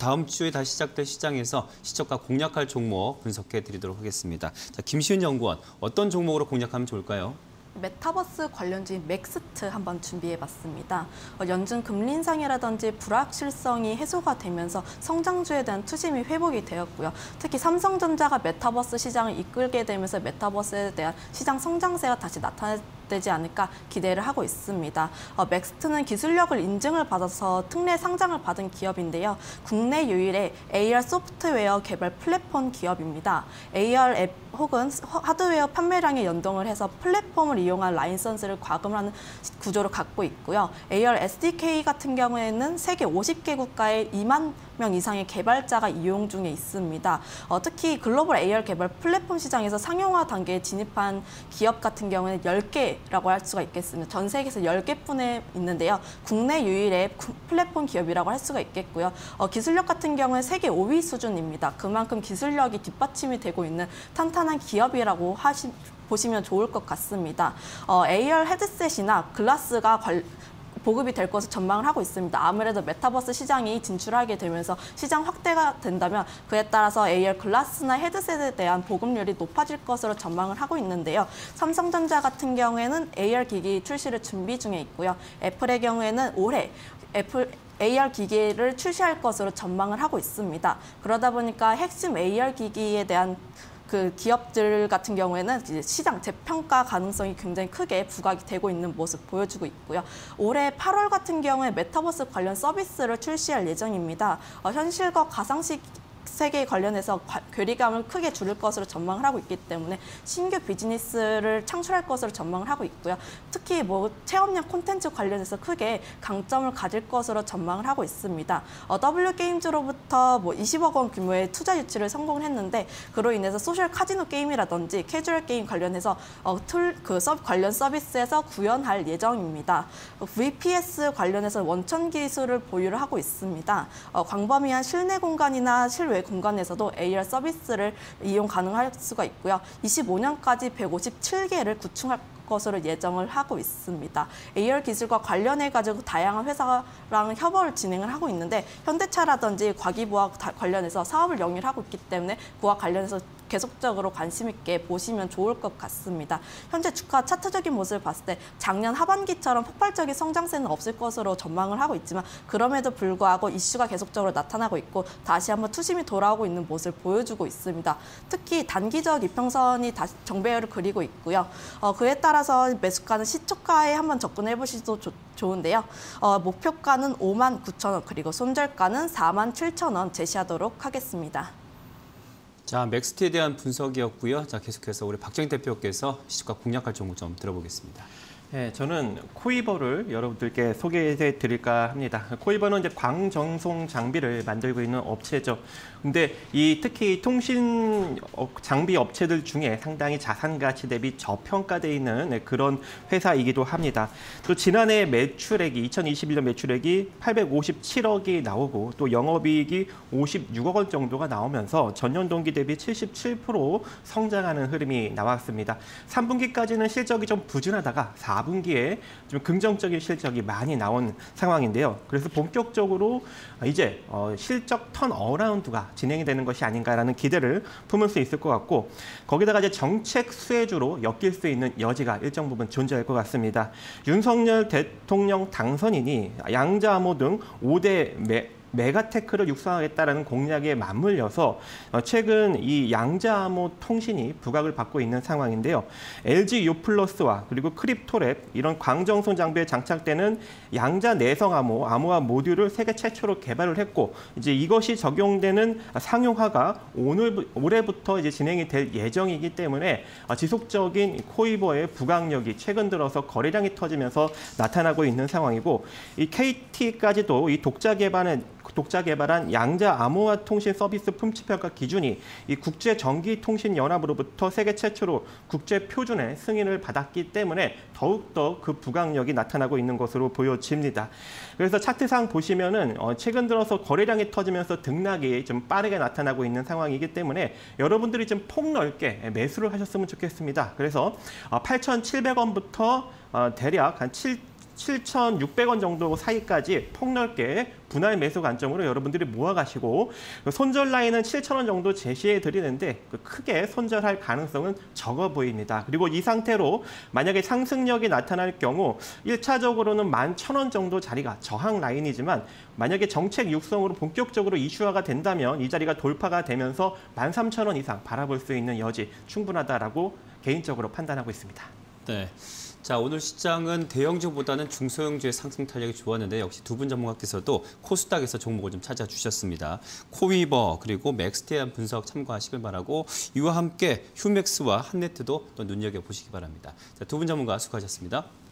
다음 주에 다시 시작될 시장에서 시초가 공략할 종목 분석해 드리도록 하겠습니다. 자, 김시윤 연구원, 어떤 종목으로 공략하면 좋을까요? 메타버스 관련주인 맥스트 한번 준비해봤습니다. 연준 금리 인상이라든지 불확실성이 해소가 되면서 성장주에 대한 투심이 회복이 되었고요. 특히 삼성전자가 메타버스 시장을 이끌게 되면서 메타버스에 대한 시장 성장세가 다시 나타나지 않을까 기대를 하고 있습니다. 맥스트는 기술력을 인증을 받아서 특례 상장을 받은 기업인데요. 국내 유일의 AR 소프트웨어 개발 플랫폼 기업입니다. AR 앱 혹은 하드웨어 판매량에 연동을 해서 플랫폼을 이용한 라이선스를 과금하는 구조를 갖고 있고요. AR SDK 같은 경우에는 세계 50개 국가에 2만 명 이상의 개발자가 이용 중에 있습니다. 특히 글로벌 AR 개발 플랫폼 시장에서 상용화 단계에 진입한 기업 같은 경우는 10개라고 할 수가 있겠습니다. 전 세계에서 10개뿐에 있는데요. 국내 유일의 플랫폼 기업이라고 할 수가 있겠고요. 기술력 같은 경우는 세계 5위 수준입니다. 그만큼 기술력이 뒷받침이 되고 있는 탄탄한 기업이라고 보시면 좋을 것 같습니다. AR 헤드셋이나 글라스가 보급이 될 것을 전망을 하고 있습니다. 아무래도 메타버스 시장이 진출하게 되면서 시장 확대가 된다면 그에 따라서 AR 글라스나 헤드셋에 대한 보급률이 높아질 것으로 전망을 하고 있는데요. 삼성전자 같은 경우에는 AR 기기 출시를 준비 중에 있고요. 애플의 경우에는 올해 AR 기기를 출시할 것으로 전망을 하고 있습니다. 그러다 보니까 핵심 AR 기기에 대한 기업들 같은 경우에는 이제 시장 재평가 가능성이 굉장히 크게 부각이 되고 있는 모습 보여주고 있고요. 올해 8월 같은 경우에 메타버스 관련 서비스를 출시할 예정입니다. 현실과 가상식 세계에 관련해서 괴리감을 크게 줄일 것으로 전망을 하고 있기 때문에 신규 비즈니스를 창출할 것으로 전망을 하고 있고요. 특히 체험형 콘텐츠 관련해서 크게 강점을 가질 것으로 전망을 하고 있습니다. W게임즈로부터 20억 원 규모의 투자 유치를 성공을 했는데 그로 인해서 소셜 카지노 게임이라든지 캐주얼 게임 관련해서 관련 서비스에서 구현할 예정입니다. VPS 관련해서 원천 기술을 보유를 하고 있습니다. 광범위한 실내 공간이나 실외 공간에서도 AR 서비스를 이용 가능할 수가 있고요. 25년까지 157개를 구축할 것으로 예정을 하고 있습니다. AR 기술과 관련해가지고 다양한 회사랑 협업을 진행을 하고 있는데 현대차라든지 과기부와 관련해서 사업을 영위를 하고 있기 때문에 그와 관련해서 계속적으로 관심 있게 보시면 좋을 것 같습니다. 현재 주가 차트적인 모습을 봤을 때 작년 하반기처럼 폭발적인 성장세는 없을 것으로 전망을 하고 있지만 그럼에도 불구하고 이슈가 계속적으로 나타나고 있고 다시 한번 투심이 돌아오고 있는 모습을 보여주고 있습니다. 특히 단기적 이평선이 다시 정배열을 그리고 있고요. 그에 따라서 매수가는 시초가에 한번 접근해 보시도 좋은데요. 목표가는 59,000원 그리고 손절가는 47,000원 제시하도록 하겠습니다. 자, 맥스트에 대한 분석이었고요. 자, 계속해서 우리 박정희 대표께서 시초가 공략할 종목 좀 들어보겠습니다. 네, 저는 코이버를 여러분들께 소개해 드릴까 합니다. 코이버는 이제 광정송 장비를 만들고 있는 업체죠. 근데 특히 통신 장비 업체들 중에 상당히 자산 가치 대비 저평가되어 있는 그런 회사이기도 합니다. 또 지난해 매출액이 2021년 매출액이 857억이 나오고 또 영업이익이 56억 원 정도가 나오면서 전년 동기 대비 77% 성장하는 흐름이 나왔습니다. 3분기까지는 실적이 좀 부진하다가 4분기에 좀 긍정적인 실적이 많이 나온 상황인데요. 그래서 본격적으로 이제 실적 턴어라운드가 진행이 되는 것이 아닌가라는 기대를 품을 수 있을 것 같고 거기다가 이제 정책 수혜주로 엮일 수 있는 여지가 일정 부분 존재할 것 같습니다. 윤석열 대통령 당선인이 양자암호 등 5대 메가테크를 육성하겠다라는 공약에 맞물려서 최근 이 양자암호 통신이 부각을 받고 있는 상황인데요. LG U+와 그리고 크립토랩 이런 광정송 장비에 장착되는 양자 내성 암호화 모듈을 세계 최초로 개발을 했고 이제 이것이 적용되는 상용화가 올해부터 이제 진행이 될 예정이기 때문에 지속적인 코이버의 부각력이 최근 들어서 거래량이 터지면서 나타나고 있는 상황이고 이 KT까지도 이 독자 개발한 양자 암호화 통신 서비스 품질평가 기준이 이 국제전기통신연합으로부터 세계 최초로 국제 표준의 승인을 받았기 때문에 더욱더 그 부각력이 나타나고 있는 것으로 보여집니다. 그래서 차트상 보시면은 최근 들어서 거래량이 터지면서 등락이 좀 빠르게 나타나고 있는 상황이기 때문에 여러분들이 좀 폭넓게 매수를 하셨으면 좋겠습니다. 그래서 8,700원부터 대략 한 7,600원 정도 사이까지 폭넓게 분할 매수 관점으로 여러분들이 모아가시고 손절 라인은 7,000원 정도 제시해 드리는데 크게 손절할 가능성은 적어 보입니다. 그리고 이 상태로 만약에 상승력이 나타날 경우 1차적으로는 11,000원 정도 자리가 저항 라인이지만 만약에 정책 육성으로 본격적으로 이슈화가 된다면 이 자리가 돌파가 되면서 13,000원 이상 바라볼 수 있는 여지 충분하다라고 개인적으로 판단하고 있습니다. 네. 자, 오늘 시장은 대형주보다는 중소형주의 상승 탄력이 좋았는데 역시 두 분 전문가께서도 코스닥에서 종목을 좀 찾아주셨습니다. 코위버 그리고 맥스트에 대한 분석 참고하시길 바라고 이와 함께 휴맥스와 한네트도 또 눈여겨보시기 바랍니다. 자, 두 분 전문가 수고하셨습니다.